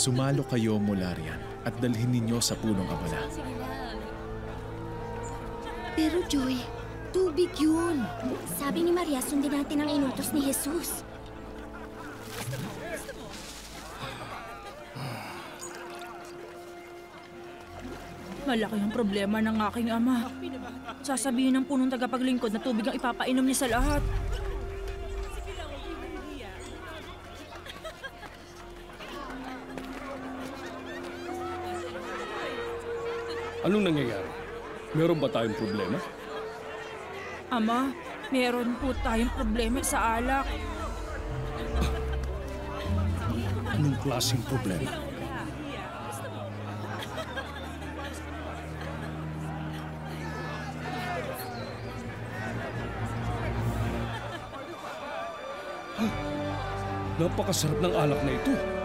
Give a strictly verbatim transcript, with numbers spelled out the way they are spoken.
Sumalo kayo mula riyan at dalhin ninyo sa punong abala. Pero Joy, tubig yun. Sabi ni Maria, sundin natin ang inutos ni Jesus. Malaki ang problema ng aking ama. Sasabihin ng punong tagapaglingkod na tubig ang ipapainom niya sa lahat. Anong nangyayari? Meron ba tayong problema? Ama, meron po tayong problema sa alak. Anong klaseng problema? Napakasarap ng alak na ito.